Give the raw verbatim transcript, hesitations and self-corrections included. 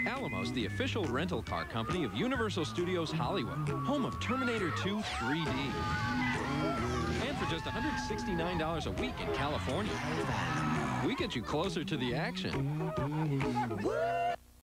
Alamos, the official rental car company of Universal Studios Hollywood, home of Terminator two three D. And for just one hundred sixty-nine dollars a week in California, we get you closer to the action.